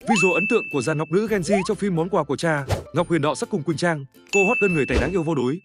Visual ấn tượng của dàn ngọc nữ Genji trong phim Món quà của cha. Ngọc Huyền đọ sắc cùng Quỳnh Trang, cô hot girl người tẩy đáng yêu vô đối.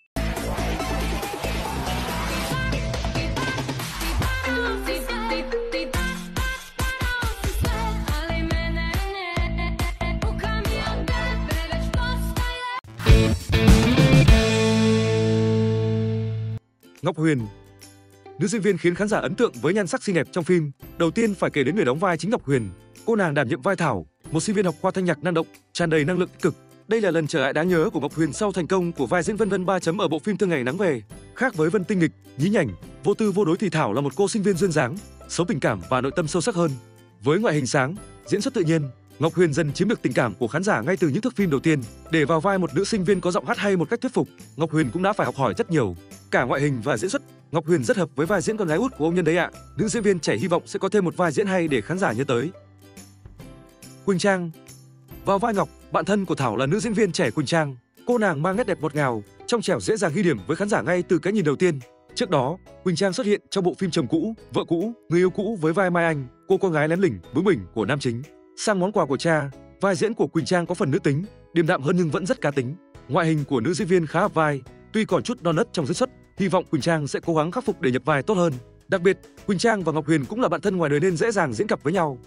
Ngọc Huyền, nữ diễn viên khiến khán giả ấn tượng với nhan sắc xinh đẹp trong phim. Đầu tiên phải kể đến người đóng vai chính Ngọc Huyền. Cô nàng đảm nhiệm vai Thảo, một sinh viên học khoa thanh nhạc năng động, tràn đầy năng lượng tích cực. Đây là lần trở lại đáng nhớ của Ngọc Huyền sau thành công của vai diễn Vân Vân 3 ở bộ phim Thương Ngày Nắng Về. Khác với Vân tinh nghịch, nhí nhảnh, vô tư vô đối thì Thảo là một cô sinh viên duyên dáng, sống tình cảm và nội tâm sâu sắc hơn. Với ngoại hình sáng, diễn xuất tự nhiên, Ngọc Huyền dần chiếm được tình cảm của khán giả ngay từ những thước phim đầu tiên. Để vào vai một nữ sinh viên có giọng hát hay một cách thuyết phục, Ngọc Huyền cũng đã phải học hỏi rất nhiều. Cả ngoại hình và diễn xuất, Ngọc Huyền rất hợp với vai diễn con gái út của ông Nhân đấy ạ. Nữ diễn viên trẻ hy vọng sẽ có thêm một vai diễn hay để khán giả nhớ tới. Quỳnh Trang, vào vai Ngọc, bạn thân của Thảo là nữ diễn viên trẻ Quỳnh Trang. Cô nàng mang nét đẹp ngọt ngào, trong trẻo dễ dàng ghi điểm với khán giả ngay từ cái nhìn đầu tiên. Trước đó, Quỳnh Trang xuất hiện trong bộ phim Chồng cũ, Vợ cũ, Người yêu cũ với vai Mai Anh, cô con gái lém lỉnh, bướng bỉnh của nam chính. Sang Món quà của cha, vai diễn của Quỳnh Trang có phần nữ tính, điềm đạm hơn nhưng vẫn rất cá tính. Ngoại hình của nữ diễn viên khá hợp vai, tuy còn chút non nớt trong diễn xuất. Hy vọng Quỳnh Trang sẽ cố gắng khắc phục để nhập vai tốt hơn. Đặc biệt, Quỳnh Trang và Ngọc Huyền cũng là bạn thân ngoài đời nên dễ dàng diễn cặp với nhau.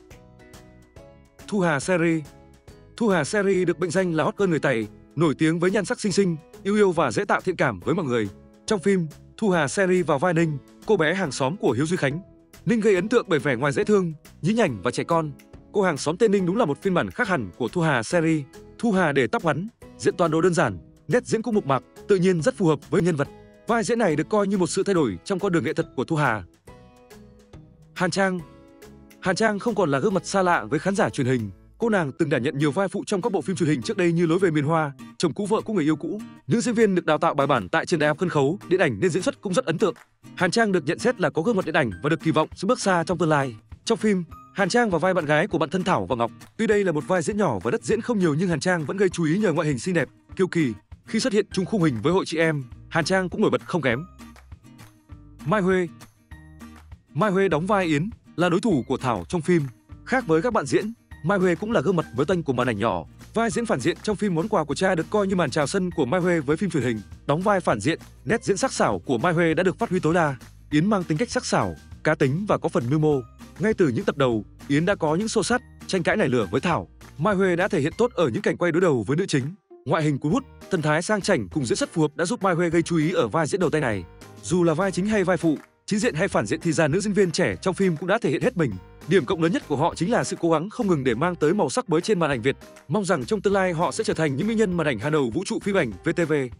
Thu Hà Series. Thu Hà Series được mệnh danh là hot girl người Tày, nổi tiếng với nhan sắc xinh xinh, yêu và dễ tạo thiện cảm với mọi người. Trong phim, Thu Hà Series vào vai Ninh, cô bé hàng xóm của Hiếu Duy Khánh. Ninh gây ấn tượng bởi vẻ ngoài dễ thương, nhí nhảnh và trẻ con. Cô hàng xóm tên Ninh đúng là một phiên bản khác hẳn của Thu Hà Series. Thu Hà để tóc ngắn, diễn toàn đồ đơn giản, nét diễn cũng mộc mạc, tự nhiên rất phù hợp với nhân vật. Vai diễn này được coi như một sự thay đổi trong con đường nghệ thuật của Thu Hà. Hàn Trang. Hàn Trang không còn là gương mặt xa lạ với khán giả truyền hình. Cô nàng từng đảm nhận nhiều vai phụ trong các bộ phim truyền hình trước đây như Lối về miền Hoa, Chồng cũ, Vợ cũ, Người yêu cũ. Nữ diễn viên được đào tạo bài bản tại trường đại học sân khấu, điện ảnh nên diễn xuất cũng rất ấn tượng. Hàn Trang được nhận xét là có gương mặt điện ảnh và được kỳ vọng sẽ bước xa trong tương lai. Trong phim, Hàn Trang vào vai bạn gái của bạn thân Thảo và Ngọc. Tuy đây là một vai diễn nhỏ và đất diễn không nhiều nhưng Hàn Trang vẫn gây chú ý nhờ ngoại hình xinh đẹp, kiêu kỳ. Khi xuất hiện chung khung hình với hội chị em, Hàn Trang cũng nổi bật không kém. Mai Huê. Mai Huê đóng vai Yến, là đối thủ của Thảo trong phim. Khác với các bạn diễn, Mai Huê cũng là gương mặt mới toanh của màn ảnh nhỏ. Vai diễn phản diện trong phim Món quà của cha được coi như màn chào sân của Mai Huê với phim truyền hình. Đóng vai phản diện, nét diễn sắc sảo của Mai Huê đã được phát huy tối đa. Yến mang tính cách sắc sảo, cá tính và có phần mưu mô. Ngay từ những tập đầu, Yến đã có những xô xát, tranh cãi nảy lửa với Thảo. Mai Huê đã thể hiện tốt ở những cảnh quay đối đầu với nữ chính. Ngoại hình cuốn hút, thần thái sang chảnh cùng diễn xuất phù hợp đã giúp Mai Huê gây chú ý ở vai diễn đầu tay này. Dù là vai chính hay vai phụ, chính diện hay phản diện thì dàn nữ diễn viên trẻ trong phim cũng đã thể hiện hết mình. Điểm cộng lớn nhất của họ chính là sự cố gắng không ngừng để mang tới màu sắc mới trên màn ảnh Việt. Mong rằng trong tương lai họ sẽ trở thành những mỹ nhân màn ảnh hàng đầu vũ trụ phim ảnh VTV.